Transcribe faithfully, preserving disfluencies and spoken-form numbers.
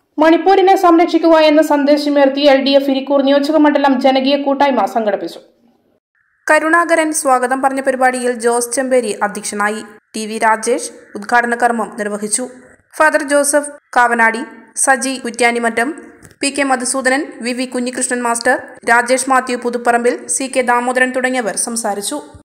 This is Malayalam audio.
മണിപ്പൂരിനെ സംരക്ഷിക്കുക എന്ന സന്ദേശമുയർത്തി എൽ ഡി എഫ് ഇരിക്കൂർ നിയോജകമണ്ഡലം ജനകീയ കൂട്ടായ്മ സംഘടിപ്പിച്ചു. കരുണാകരൻ സ്വാഗതം പറഞ്ഞ പരിപാടിയിൽ ജോസ് ചെമ്പേരി അധ്യക്ഷനായി. ടി വി രാജേഷ് ഉദ്ഘാടന കർമ്മം നിർവഹിച്ചു. Father Joseph Kavanadi, Saji Kuttyanimattam, P K Madhusoodanan, V V Kunhikrishnan master, Rajesh Mathew Puthupparambil, C K Damodaran തുടങ്ങിയവർ സംസാരിച്ചു.